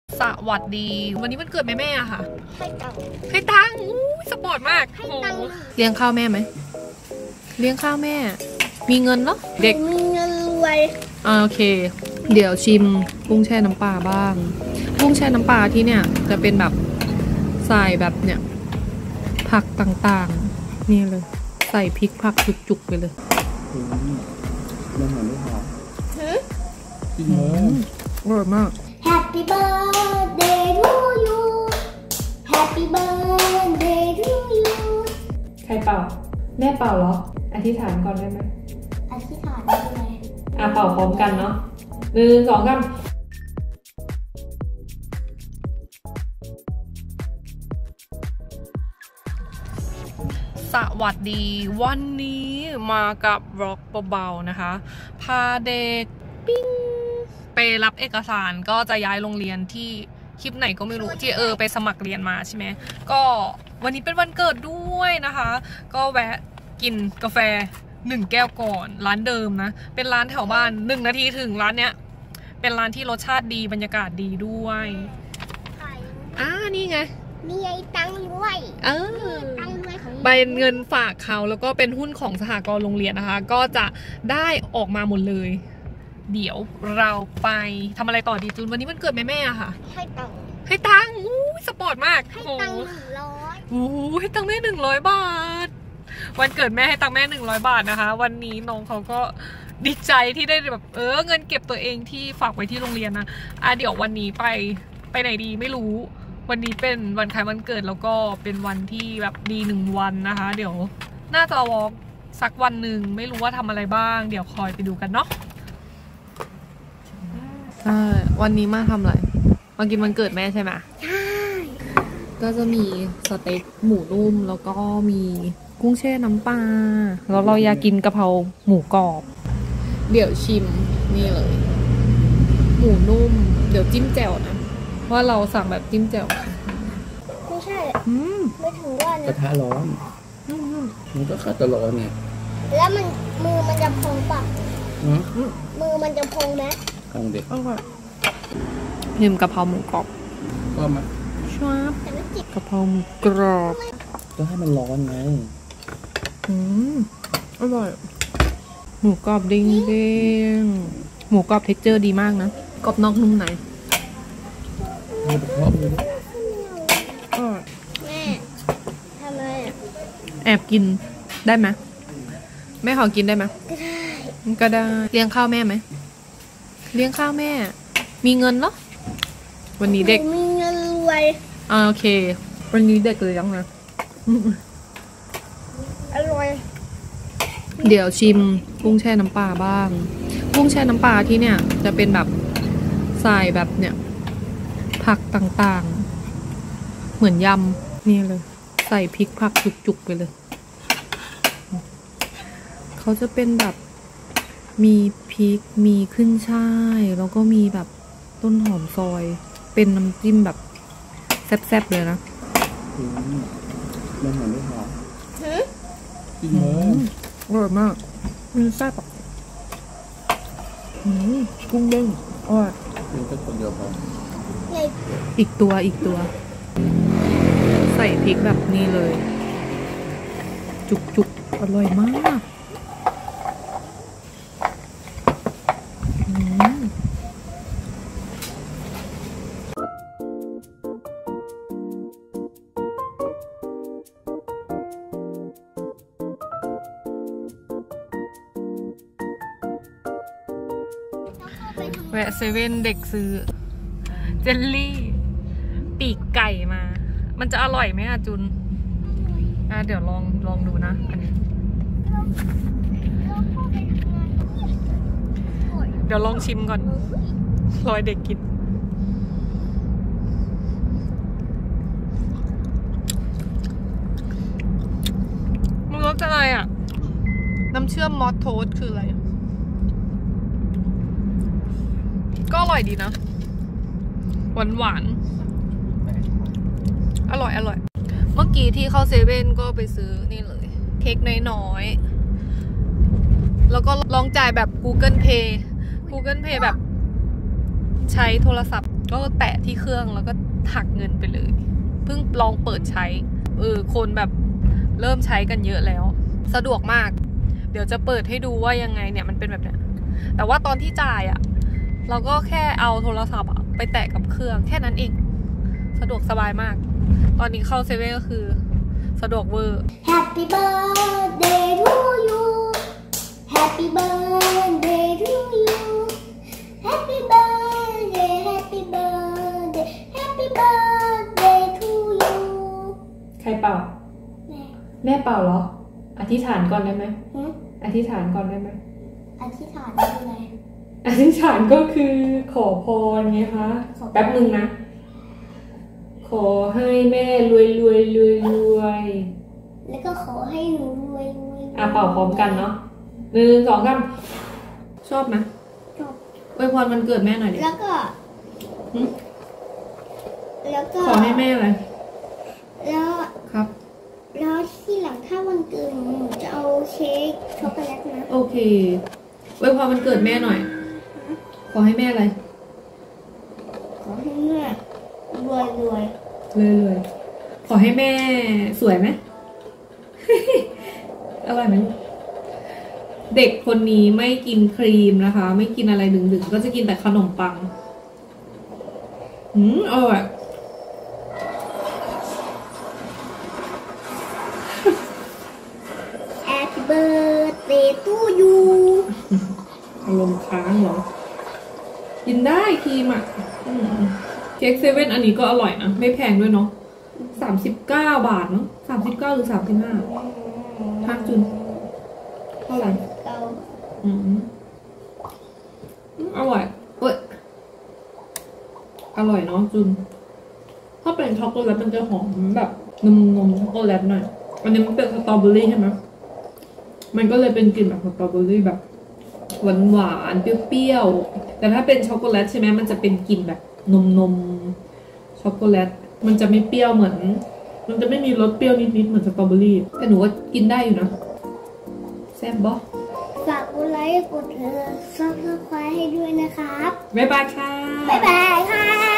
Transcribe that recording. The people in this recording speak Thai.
สวัสดีวันนี้วันเกิดแม่อะค่ะให้ตังค์สปอร์ตมากให้ตังค์เลี้ยงข้าวแม่ไหมเลี้ยงข้าวแม่มีเงินเนาะเด็กมีเงินรวยโอเคเดี๋ยวชิมกุ้งแช่น้ำปลาบ้างกุ้งแช่น้ำปลาที่เนี่ยจะเป็นแบบใส่แบบเนี่ยผักต่างๆนี่เลยใส่พริกผักจุกๆไปเลยมันเหมือนไม่พอกินโมอร่อยมาก Happy birthday to you Happy birthday to you ใครเป่าแม่เป่าเหรออธิษฐานก่อนได้ไหมอธิษฐานได้ไหมเป่าพร้อมกันเนาะ1 2 3สวัสดีวันนี้มากับบล็อกเบาๆนะคะพาเด็กปิ้งไปรับเอกสารก็จะย้ายโรงเรียนที่คลิปไหนก็ไม่รู้ที่ไปสมัครเรียนมาใช่ไหมก็วันนี้เป็นวันเกิดด้วยนะคะก็แวะกินกาแฟ1 แก้วก่อนร้านเดิมนะเป็นร้านแถวบ้าน1 นาทีถึงร้านเนี้ยเป็นร้านที่รสชาติดีบรรยากาศดีด้วยนี่ไงมีไอ้ตังค์ด้วยตังค์ด้วยของใบเงินฝากเขาแล้วก็เป็นหุ้นของสหกรณ์โรงเรียนนะคะก็จะได้ออกมาหมดเลยเดี๋ยวเราไปทำอะไรต่อดีจูนวันนี้มันเกิดแม่อะค่ะให้ตังค์สปอร์ตมากให้ตังค์ 100ให้ตังค์แม่100 บาทวันเกิดแม่ให้ตังค์แม่100 บาทนะคะวันนี้น้องเขาก็ดีใจที่ได้แบบเงินเก็บตัวเองที่ฝากไว้ที่โรงเรียนนะเดี๋ยววันนี้ไปไหนดีไม่รู้วันนี้เป็นวันคล้ายวันเกิดแล้วก็เป็นวันที่แบบดี1 วันนะคะเดี๋ยวน่าจะวอล์กสักวันหนึ่งไม่รู้ว่าทำอะไรบ้างเดี๋ยวคอยไปดูกันเนาะวันนี้มาทำอะไรมากินวันเกิดแม่ใช่ไหมใช่ก็จะมีสเต็กหมูนุ่มแล้วก็มีกุ้งแช่น้ำปลาแล้วเราอยากกินกะเพราหมูกรอบเดี๋ยวชิมนี่เลยหมูนุ่มเดี๋ยวจิ้มแจ่วนะว่าเราสั่งแบบจิ้มแจ่วไม่ใช่ไม่ถึงว่ากระทะร้อนมันก็ขัดตลอดเนี่ยแล้วมือมันจะพองปะมือมันจะพองไหมพองเด็กชิมกะเพราหมูกรอบก็มาชอบกะเพราหมูกรอบก็ให้มันร้อนไงอร่อยหมูกรอบเด้งหมูกรอบเท็กเจอร์ดีมากนะกรอบนอกนุ่มในแม่ทำไมแอบกินได้ไหมแม่ขอกินได้ไหมก็ได้เลี้ยงข้าวแม่ไหมเลี้ยงข้าวแม่มีเงินเนาะวันนี้เด็กมีเงินรวยโอเควันนี้เด็กเลยยังนะอร่อยเดี๋ยวชิมกุ้งแช่น้ำปลาบ้างกุ้งแช่น้ำปลาที่เนี่ยจะเป็นแบบใส่แบบเนี่ยผักต่างๆเหมือนยำนี่เลยใส่พริกผักจุกๆไปเลยเขาจะเป็นแบบมีพริกมีขึ้นช่ายแล้วก็มีแบบต้นหอมซอยเป็นน้ำจิ้มแบบแซ่บๆเลยนะมันเหมือนไม่พอกินโมอร่อยมากมันแซ่บกุ้งเด้งอร่อยมันก็คนเดียวพออีกตัวใส่พริกแบบนี้เลยจุกๆอร่อยมากแวะเซเว่นเด็กซื้อเจลลี่ปีกไก่มามันจะอร่อยไหมอะจุนเดี๋ยวลองดูนะอันนี้เดี๋ยวลองชิมก่อนรอยเด็กกินมันรสอะไรอะน้ำเชื่อมมอสโทสคืออะไรก็อร่อยดีนะหวานอร่อยเมื่อกี้ที่เข้าเซเว่นก็ไปซื้อนี่เลยเค้กน้อยๆแล้วก็ลองจ่ายแบบ Google Pay แบบใช้โทรศัพท์ก็แตะที่เครื่องแล้วก็หักเงินไปเลยเพิ่งลองเปิดใช้คนแบบเริ่มใช้กันเยอะแล้วสะดวกมากเดี๋ยวจะเปิดให้ดูว่ายังไงเนี่ยมันเป็นแบบเนี้ยแต่ว่าตอนที่จ่ายอะเราก็แค่เอาโทรศัพท์ไปแตะกับเครื่องแค่นั้นเองสะดวกสบายมากตอนนี้เข้าเซเว่นก็คือสะดวกเวอร์ Happy birthday to you Happy birthday to you Happy birthday Happy birthday Happy birthday to you ใครเป่าแม่เป่าเหรออธิษฐานก่อนได้ไหมอธิษฐานก่อนได้ไหมอธิษฐานคืออะไรอธิษฐานก็คือขอพรไงคะแป๊บนึงนะขอให้แม่รวยแล้วก็ขอให้หนูรวยเป่าพร้อมกันเนาะ1 2 3ชอบไหมชอบอวยพรวันเกิดแม่หน่อยดิแล้วก็ขอให้แม่อะไรแล้วครับแล้วที่หลังถ้าวันเกิดหนูจะเอาเค้กช็อกโกแลตนะโอเคอวยพรวันเกิดแม่หน่อยขอให้แม่อะไรขอให้แม่รวยขอให้แม่สวยไหม อร่อยไหมเด็กคนนี้ไม่กินครีมนะคะไม่กินอะไรดึงๆก็จะกินแต่ขนมปังอร่อย Happy birthday to you อารมณ์ค้างเหรอกินได้ครีมอ่ะเค้กเซเว่นอันนี้ก็อร่อยนะไม่แพงด้วยเนาะ39 บาทเนาะ39หรือ35ทักจุนเท่าไหร่อร่อยอร่อยเนาะจุนถ้าเป็นช็อกโกแลตมันจะหอมแบบนมช็อกโกแลตหน่อยอันนี้มันเป็นสตรอเบอรี่ใช่ไหมมันก็เลยเป็นกลิ่นแบบสตรอเบอรี่แบบหวานเปรี้ยวๆแต่ถ้าเป็นช็อกโกแลตใช่ไหมมันจะเป็นกลิ่นแบบนมช็อกโกแลตมันจะไม่เปรี้ยวเหมือนมันจะไม่มีรสเปรี้ยวนิดๆเหมือนสตรอเบอรี่แต่หนูว่ากินได้อยู่นะแซ่บบ่ฝากกดไลค์กดซับสไครบ์ให้ด้วยนะครับบ๊ายบายค่ะบ๊ายบายค่ะ